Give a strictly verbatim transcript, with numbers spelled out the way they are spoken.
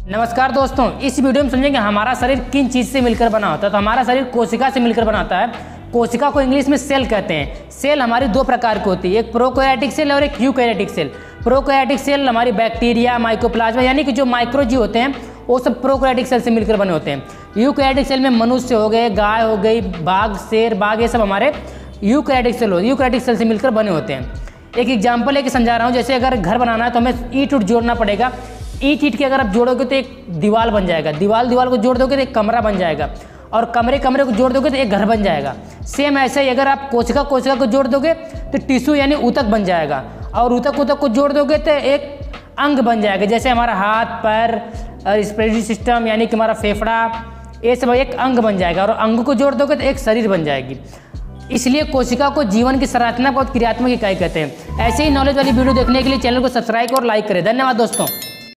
नमस्कार दोस्तों, इस वीडियो में समझेंगे हमारा शरीर किन चीज़ से मिलकर बना होता है। तो हमारा शरीर कोशिका से मिलकर बना होता है। कोशिका को इंग्लिश में सेल कहते हैं। सेल हमारी दो प्रकार की होती है, एक प्रोकैरियोटिक सेल और एक यूकैरियोटिक सेल। प्रोकैरियोटिक सेल हमारी बैक्टीरिया, माइकोप्लाज्मा यानी कि जो माइक्रोजीव होते हैं वो सब प्रोकैरियोटिक सेल से मिलकर बने होते हैं। यूकैरियोटिक सेल में मनुष्य हो गए, गाय हो गई, बाघ, शेर, बाघ, ये सब हमारे यूकैरियोटिक सेल हो यूकैरियोटिक सेल से मिलकर बने होते हैं। एक एग्जाम्पल लेके समझा रहा हूँ, जैसे अगर घर बनाना है तो हमें ईंट उट जोड़ना पड़ेगा। ईंट ईंट के अगर आप जोड़ोगे तो एक दीवार बन जाएगा, दीवार दीवार को जोड़ दोगे तो एक कमरा बन जाएगा, और कमरे कमरे को जोड़ दोगे तो एक घर बन जाएगा। सेम ऐसे ही अगर आप कोशिका कोशिका को जोड़ दोगे तो टिश्यू यानी ऊतक बन जाएगा, और ऊतक ऊतक को जोड़ दोगे तो एक अंग बन जाएगा। जैसे हमारा हाथ, पैर, रिस्पिरेटरी सिस्टम यानी कि हमारा फेफड़ा, ये सब एक अंग बन जाएगा, और अंग को जोड़ दोगे तो एक शरीर बन जाएगी। इसलिए कोशिका को जीवन की संरचना बहुत क्रियात्मक इकाई कहते हैं। ऐसे ही नॉलेज वाली वीडियो देखने के लिए चैनल को सब्सक्राइब और लाइक करें। धन्यवाद दोस्तों।